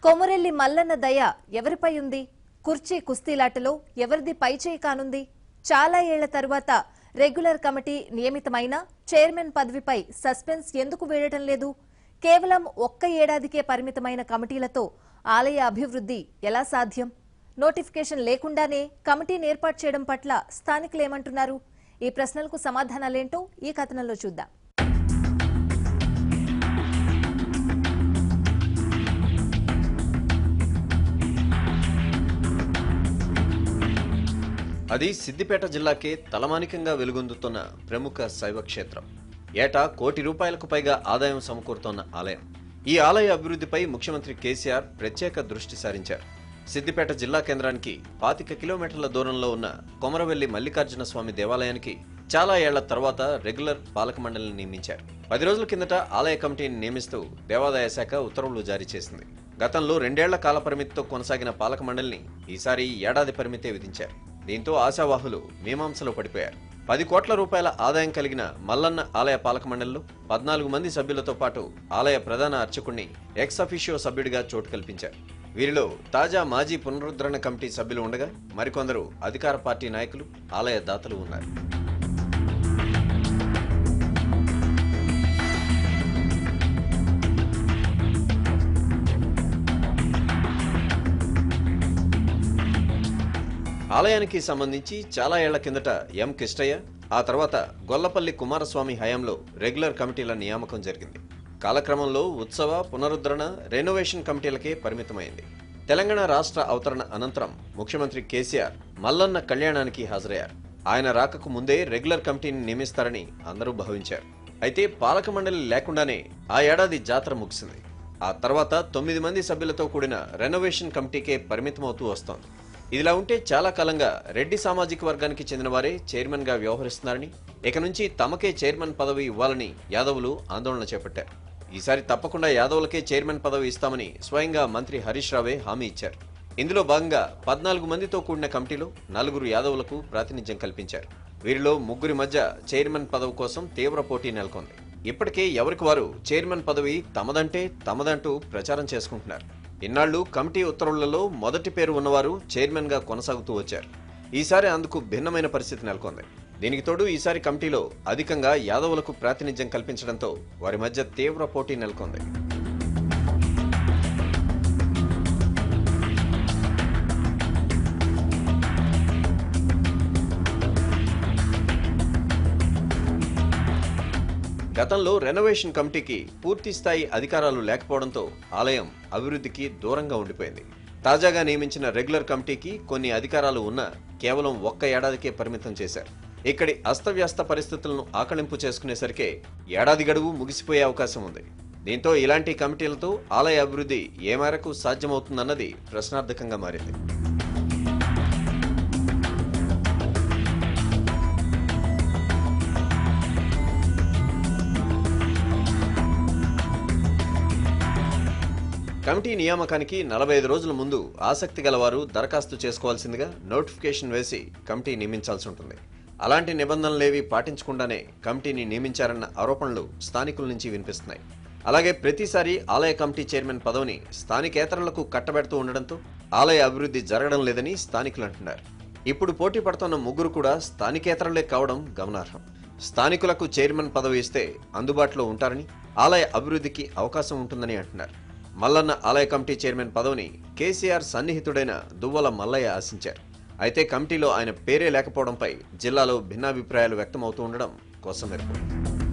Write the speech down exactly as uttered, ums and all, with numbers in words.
కొమురెల్లి మల్లన్న దయ ఎవరిపై ఉంది? కుర్చీ కుస్తీలాటలో ఎవరిది పైచేయి కానుంది? చాలా ఏళ్ల తరువాత రెగ్యులర్ కమిటీ నియమితమైన చైర్మన్ పదవిపై సస్పెన్స్ ఎందుకు వేయడం లేదు? కేవలం ఒక్క ఏడాదికే పరిమితమైన కమిటీలతో ఆలయ అభివృద్ధి ఎలా సాధ్యం? నోటిఫికేషన్ లేకుండానే కమిటీని ఏర్పాటు చేయడం పట్ల స్థానికులు ఏమంటున్నారు? ఈ ప్రశ్నలకు సమాధానాలేంటో ఈ కథనంలో చూద్దాం. అది సిద్దిపేట జిల్లాకే తలమానికంగా వెలుగొందుతున్న ప్రముఖ శైవ క్షేత్రం. ఏటా కోటి రూపాయలకు పైగా ఆదాయం సమకూరుతోన్న ఆలయం. ఈ ఆలయ అభివృద్ధిపై ముఖ్యమంత్రి కేసీఆర్ ప్రత్యేక దృష్టి సారించారు. సిద్దిపేట జిల్లా కేంద్రానికి పాతిక కిలోమీటర్ల దూరంలో ఉన్న కొమరవెల్లి మల్లికార్జున స్వామి దేవాలయానికి చాలా ఏళ్ల తర్వాత రెగ్యులర్ పాలక మండలిని నియమించారు. పది రోజుల కిందట ఆలయ కమిటీని నియమిస్తూ దేవాదాయ శాఖ ఉత్తర్వులు జారీ చేసింది. గతంలో రెండేళ్ల కాల పరిమితితో కొనసాగిన పాలక మండలిని ఈసారి ఏడాది పరిమితే విధించారు. దీంతో ఆశావాహులు మీమాంసలో పడిపోయారు. పది కోట్ల రూపాయల ఆదాయం కలిగిన మల్లన్న ఆలయ పాలక మండలిలో పద్నాలుగు మంది సభ్యులతో పాటు ఆలయ ప్రధాన అర్చకుణ్ణి ఎక్స్ అఫిషియో సభ్యుడిగా చోటు కల్పించారు. వీరిలో తాజా మాజీ పునరుద్ధరణ కమిటీ సభ్యులు ఉండగా మరికొందరు అధికార పార్టీ నాయకులు, ఆలయ దాతలు ఉన్నారు. ఆలయానికి సంబంధించి చాలా ఏళ్ల కిందట ఎం కిష్టయ్య, ఆ తర్వాత గొల్లపల్లి కుమారస్వామి హయాంలో రెగ్యులర్ కమిటీల నియామకం జరిగింది. కాలక్రమంలో ఉత్సవ, పునరుద్ధరణ, రెనోవేషన్ కమిటీలకే పరిమితమైంది. తెలంగాణ రాష్ట్ర అవతరణ అనంతరం ముఖ్యమంత్రి కేసీఆర్ మల్లన్న కళ్యాణానికి హాజరయ్యారు. ఆయన రాకకు ముందే రెగ్యులర్ కమిటీని నియమిస్తారని అందరూ భావించారు. అయితే పాలక మండలి లేకుండానే ఆ ఏడాది జాతర ముగిసింది. ఆ తర్వాత తొమ్మిది మంది సభ్యులతో కూడిన రెనోవేషన్ కమిటీకే పరిమితమవుతూ వస్తోంది. ఇదిలా ఉంటే చాలా కాలంగా రెడ్డి సామాజిక వర్గానికి చెందిన వారే చైర్మన్ గా వ్యవహరిస్తున్నారని, ఇక నుంచి తమకే చైర్మన్ పదవి ఇవ్వాలని యాదవులు ఆందోళన చేపట్టారు. ఈసారి తప్పకుండా యాదవులకే చైర్మన్ పదవి ఇస్తామని స్వయంగా మంత్రి హరీష్ రావే హామీ ఇచ్చారు. ఇందులో భాగంగా పద్నాలుగు మందితో కూడిన కమిటీలో నలుగురు యాదవులకు ప్రాతినిధ్యం కల్పించారు. వీరిలో ముగ్గురి మధ్య చైర్మన్ పదవి కోసం తీవ్ర పోటీ నెలకొంది. ఇప్పటికే ఎవరికి వారు చైర్మన్ పదవి తమదంటే తమదంటూ ప్రచారం చేసుకుంటున్నారు. ఇన్నాళ్లు కమిటీ ఉత్తర్వులలో మొదటి పేరు ఉన్నవారు చైర్మన్ గా కొనసాగుతూ వచ్చారు. ఈసారి అందుకు భిన్నమైన పరిస్థితి నెలకొంది. దీనికి తోడు ఈసారి కమిటీలో అధికంగా యాదవులకు ప్రాతినిధ్యం కల్పించడంతో వారి మధ్య తీవ్ర పోటీ నెలకొంది. గతంలో రెనోవేషన్ కమిటీకి పూర్తి స్థాయి అధికారాలు లేకపోవడంతో ఆలయం అభివృద్ధికి దూరంగా ఉండిపోయింది. తాజాగా నియమించిన రెగ్యులర్ కమిటీకి కొన్ని అధికారాలు ఉన్నా కేవలం ఒక్క ఏడాదికే పరిమితం చేశారు. ఇక్కడి అస్తవ్యస్త పరిస్థితులను ఆకళింపు చేసుకునేసరికే ఏడాది గడువు ముగిసిపోయే అవకాశం ఉంది. దీంతో ఇలాంటి కమిటీలతో ఆలయ అభివృద్ధి ఏ మేరకు సాధ్యమవుతుందన్నది ప్రశ్నార్థకంగా మారింది. కమిటీ నియామకానికి నలభై ఐదు రోజుల ముందు ఆసక్తి గలవారు దరఖాస్తు చేసుకోవాల్సిందిగా నోటిఫికేషన్ వేసి కమిటీ నియమించాల్సి ఉంటుంది. అలాంటి నిబంధనలేవి పాటించకుండానే కమిటీని నియమించారన్న ఆరోపణలు స్థానికుల నుంచి వినిపిస్తున్నాయి. అలాగే ప్రతిసారి ఆలయ కమిటీ చైర్మన్ పదవిని స్థానికేతరులకు కట్టబెడుతూ ఉండడంతో ఆలయ అభివృద్ధి జరగడం లేదని స్థానికులు అంటున్నారు. ఇప్పుడు పోటీ పడుతున్న ముగ్గురు కూడా స్థానికేతరులే కావడం గమనార్హం. స్థానికులకు చైర్మన్ పదవి ఇస్తే అందుబాటులో ఉంటారని, ఆలయ అభివృద్ధికి అవకాశం ఉంటుందని అంటున్నారు. మల్లన్న ఆలయ కమిటీ చైర్మన్ పదవిని కేసీఆర్ సన్నిహితుడైన దువ్వల మల్లయ్య ఆశించారు. అయితే కమిటీలో ఆయన పేరే లేకపోవడంపై జిల్లాలో భిన్నాభిప్రాయాలు వ్యక్తమవుతూ ఉండడం కోసమెరుపు.